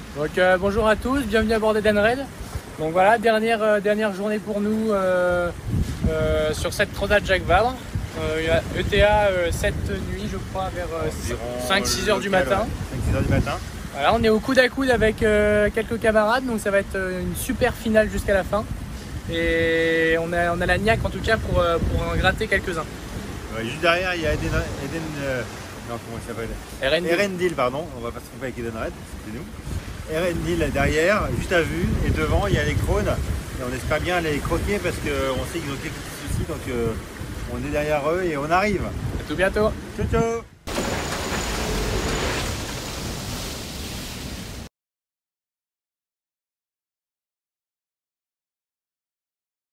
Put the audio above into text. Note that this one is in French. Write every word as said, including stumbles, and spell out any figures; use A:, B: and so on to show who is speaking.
A: Donc euh, bonjour à tous, bienvenue à bord d'Edenred. Donc voilà, dernière, euh, dernière journée pour nous euh, euh, sur cette Transat Jacques Vabre. Euh, il y a E T A euh, cette nuit je crois vers euh, cinq six heures du matin.
B: cinq six heures du matin.
A: Voilà, on est au coude à coude avec euh, quelques camarades, donc ça va être euh, une super finale jusqu'à la fin. Et on a, on a la niaque en tout cas pour, euh, pour en gratter quelques-uns.
B: Ouais, juste derrière, il y a Eden, Eden euh, non, comment il s'appelle
A: Erendiel.
B: Erendiel, pardon, on va pas se tromper avec Edenred, c'était nous. Erendiel derrière, juste à vue, et devant il y a les Crônes, et on espère bien les croquer parce qu'on sait qu'ils ont quelques petits soucis, donc euh, on est derrière eux et on arrive.
A: À tout bientôt.
B: Ciao ciao.